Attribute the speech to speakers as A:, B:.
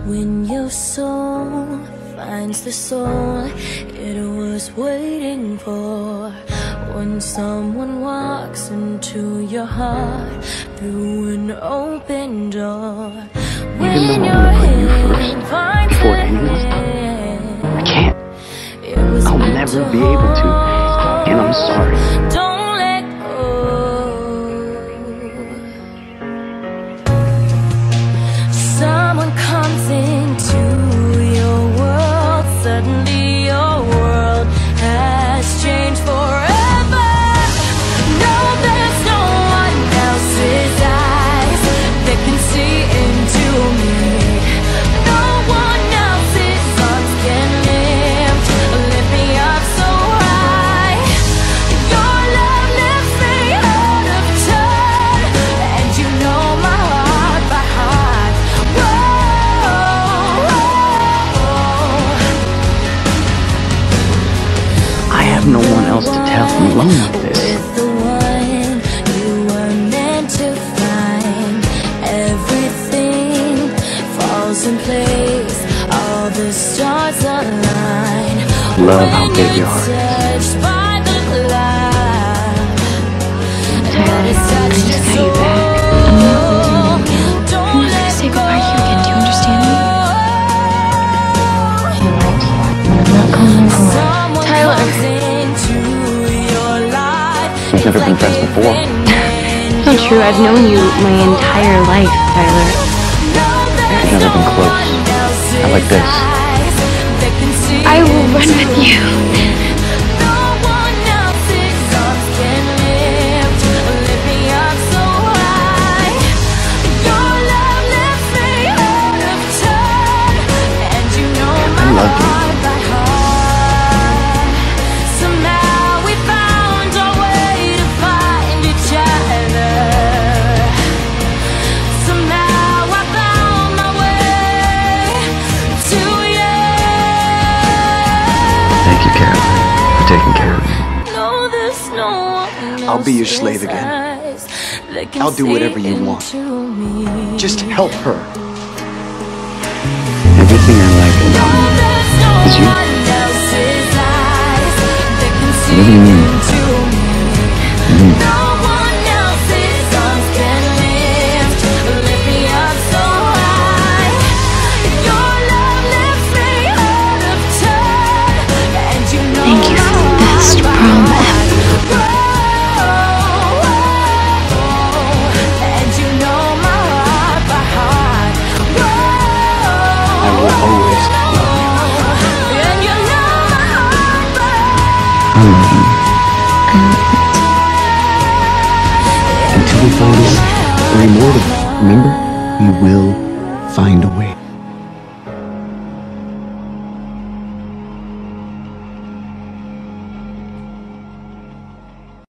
A: When your soul finds the soul it was waiting for, when someone walks into your heart through an open door, when your hand finds
B: before anyone, I can't. I'll never be able to, and I'm sorry.
A: Don't let go. Someone comes into your world, suddenly your world has changed forever. No, there's no one else's eyes that can see into me. No one else's arms can lift me up so high. Your love lifts me out of turn, and you know my heart by heart.
B: I have no one else to tell I'm alone with this.
A: With the one you were meant to find, everything falls in place, all the stars align.
B: Love how big your heart is.
A: Touched by the light,
C: Tyler, I just got you back. I'm not gonna say goodbye to you again. Do you understand me?
D: She likes you. I'm not going anywhere.
C: Tyler.
B: We've never been friends before.
C: It's not true. I've known you my entire life, Tyler.
B: We've never been close. Not like this.
C: I will run with you.
B: I love you. Thank you, Caroline, for taking care of me.
E: I'll be your slave again. I'll do whatever you want. Just help her.
B: Everything I like about you is you. What do you mean?
C: Thank you for the best prom ever.
B: I will always love you. I love you. Until we find a way. We're immortal. Remember? We will find a way.